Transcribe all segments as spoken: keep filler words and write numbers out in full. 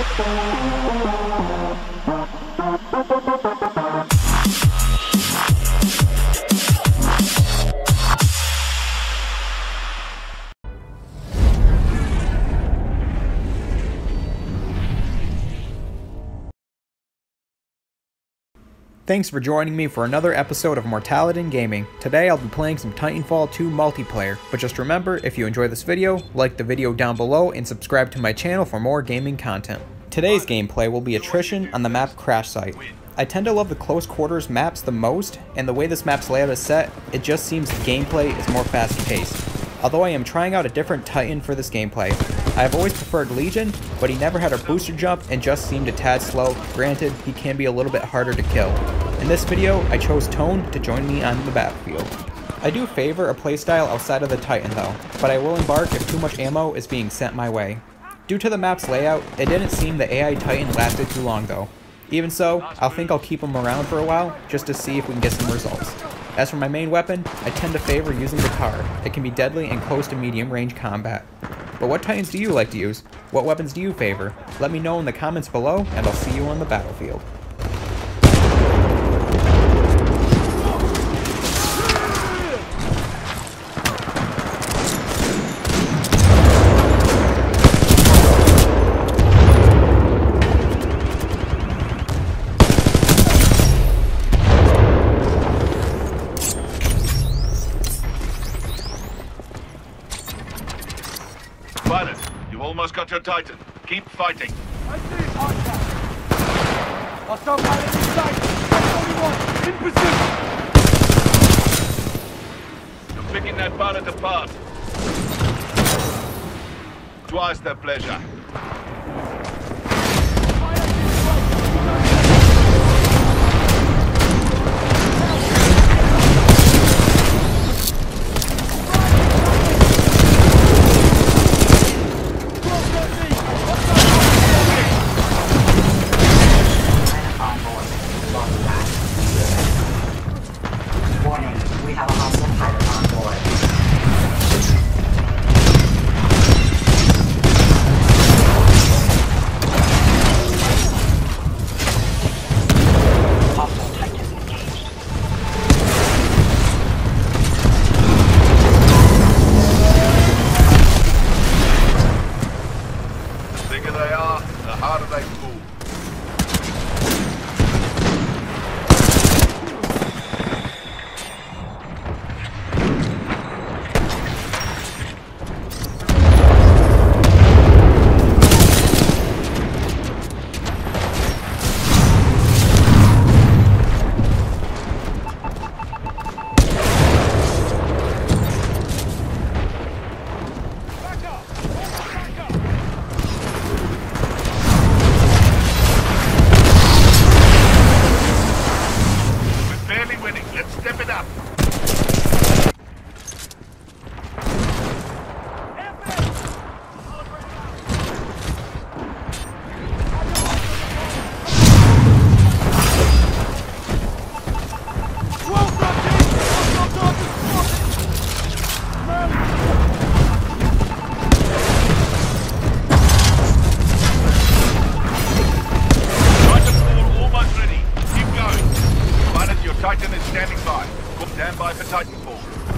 Thanks for joining me for another episode of Mortality in Gaming. Today I'll be playing some Titanfall two multiplayer, but just remember, if you enjoy this video, like the video down below and subscribe to my channel for more gaming content. Today's gameplay will be Attrition on the map Crashsite. I tend to love the close quarters maps the most, and the way this map's layout is set, it just seems the gameplay is more fast paced. Although I am trying out a different Titan for this gameplay. I have always preferred Legion, but he never had a booster jump and just seemed a tad slow. Granted, he can be a little bit harder to kill. In this video, I chose Tone to join me on the battlefield. I do favor a playstyle outside of the Titan though, but I will embark if too much ammo is being sent my way. Due to the map's layout, it didn't seem the A I Titan lasted too long though. Even so, I think I'll keep him around for a while, just to see if we can get some results. As for my main weapon, I tend to favor using the car. It can be deadly in close to medium range combat. But what Titans do you like to use? What weapons do you favor? Let me know in the comments below, and I'll see you on the battlefield. Pilot, you almost got your Titan. Keep fighting. I see it, Hardcat. Hostile pilot in sight. That's only one. In pursuit. You're picking that pilot apart. Twice their pleasure. Titan is standing by. Stand by for Titanfall.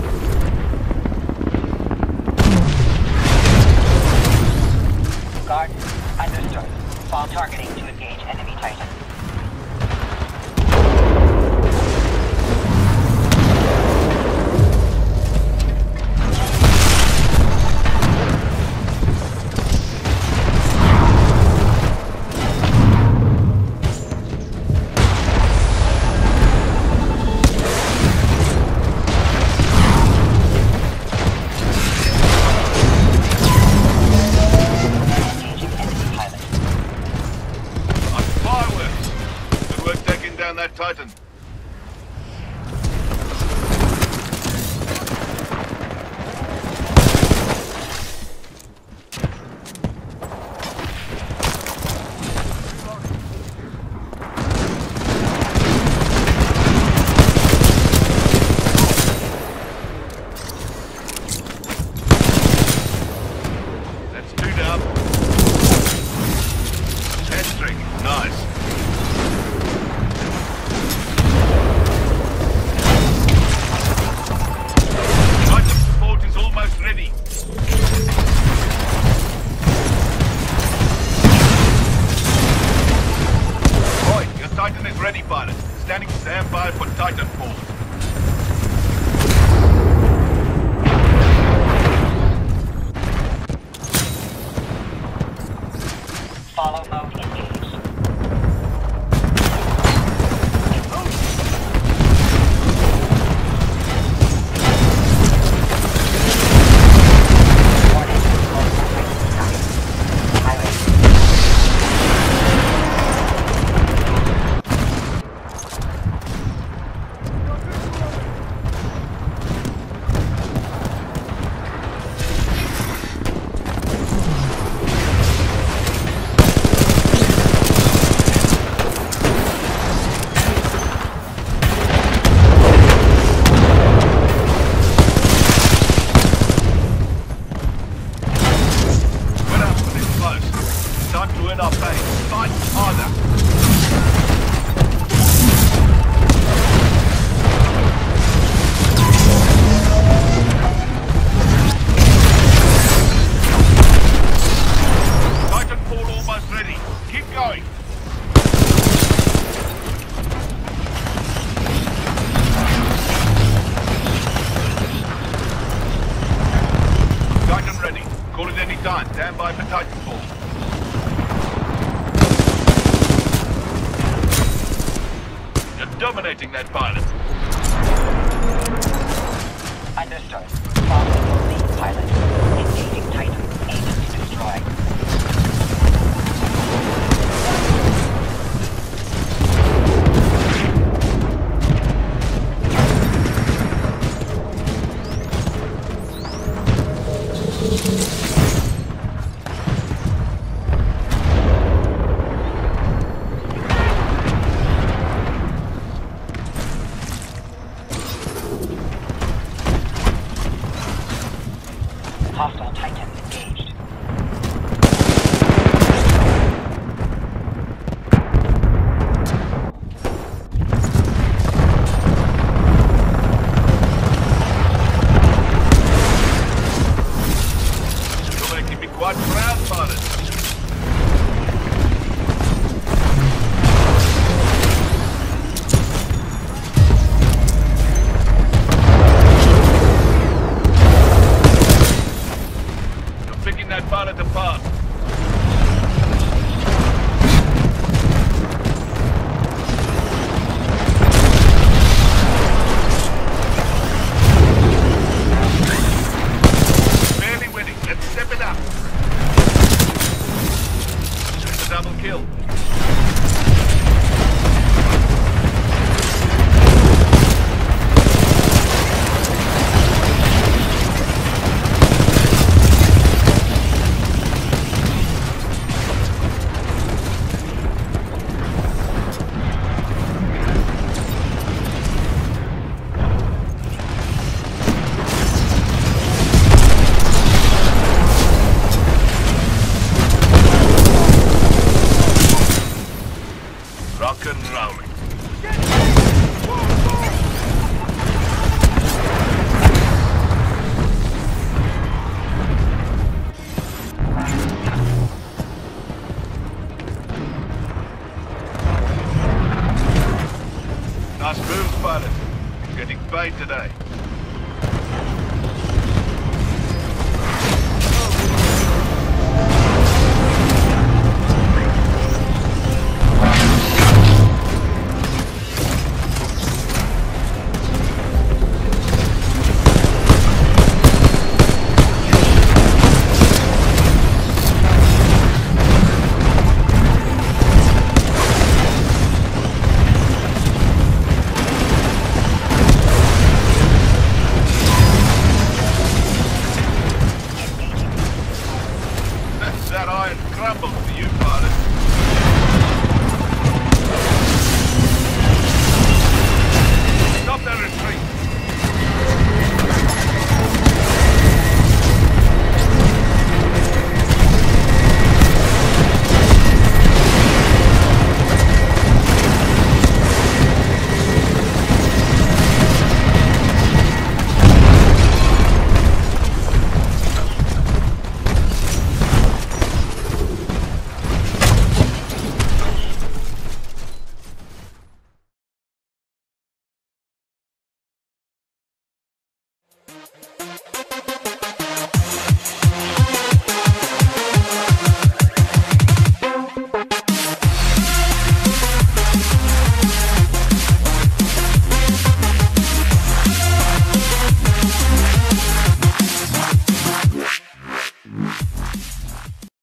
Guard, understood. Fall targeting to engage enemy Titan. That Titan. Let's do it up. standing. Stand by for Titanfall. Follow mode engaged. Stand by for Titanfall. You're dominating that pilot. Understood. Follow the lead pilot. Engaging Titan. Aim to destroy. Hostile Titan engaged. You're making me quite proud, pilot. Picking that pilot apart. Barely winning. Let's step it up. It's a double kill. Rock and rolling. Nice move, pilot. Getting paid today. That iron crumbles for you, pilot. Stop that